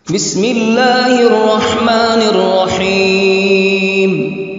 بسم اللہ الرحمن الرحیم۔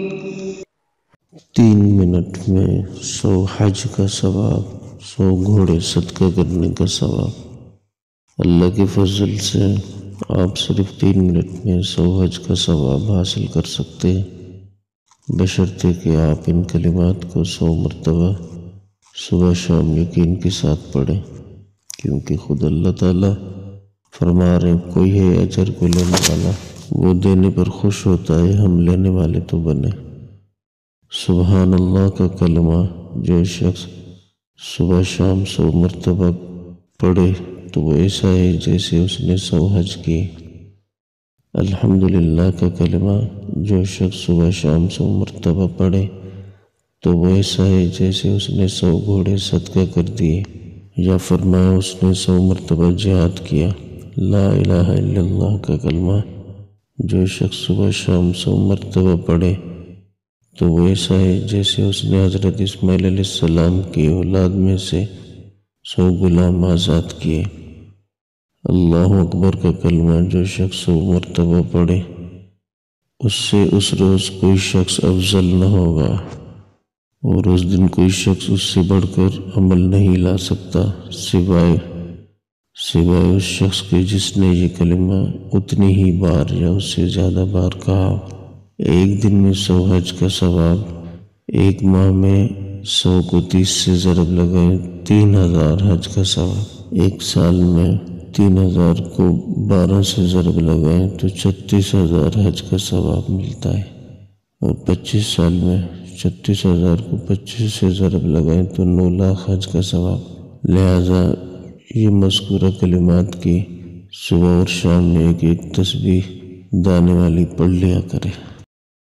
3 منٹ میں 100 حج کا ثواب، 100 گھوڑے صدقہ کرنے کا ثواب۔ اللہ کے فضل سے آپ صرف 3 منٹ میں 100 حج کا ثواب حاصل کر سکتے ہیں، بشرطے کہ آپ ان کلمات کو 100 مرتبہ صبح شام یقین کے ساتھ پڑھیں، کیونکہ خود اللہ تعالیٰ فرما رہے کوئی ہے اجر کو لینے والا، وہ دینے پر خوش ہوتا ہے، ہم لینے والے تو بنے۔ سبحان اللہ کا کلمہ جو شخص صبح شام 100 مرتبہ پڑھے تو وہ ایسا ہے جیسے اس نے 100 حج کیے۔ الحمدللہ کا کلمہ جو شخص صبح شام 100 مرتبہ پڑھے تو وہ ایسا ہے جیسے اس نے 100 گھوڑے صدقہ کر دیے، یا فرمایا اس نے 100 مرتبہ جہاد کیا۔ لا الہ الا اللہ کا کلمہ جو شخص صبح شام 100 مرتبہ پڑھے تو وہ ایسا ہے جیسے اس نے حضرت اسماعیل علیہ السلام کی اولاد میں سے 100 غلام آزاد کیے۔ اللہ اکبر کا کلمہ جو شخص 100 مرتبہ پڑھے اس سے اس روز کوئی شخص افضل نہ ہوگا، اور اس دن کوئی شخص اس سے بڑھ کر عمل نہیں لا سکتا سوائے اس شخص کے جس نے یہ کلمہ اتنی ہی بار یا اس سے زیادہ بار کہا۔ ایک دن میں 100 حج کا ثواب، ایک ماہ میں 100 کو 30 سے ضرب لگائیں 3000 حج کا ثواب، ایک سال میں 3000 کو 12 سے ضرب لگائیں تو 36000 حج کا ثواب ملتا ہے، اور 25 سال میں 36000 کو 25 سے ضرب لگائیں تو 9 لاکھ حج کا ثواب۔ لہٰذا یہ مذکورہ کلمات کی صبح اور شام میں ایک تسبیح دانے والی پڑھ لیا کرے۔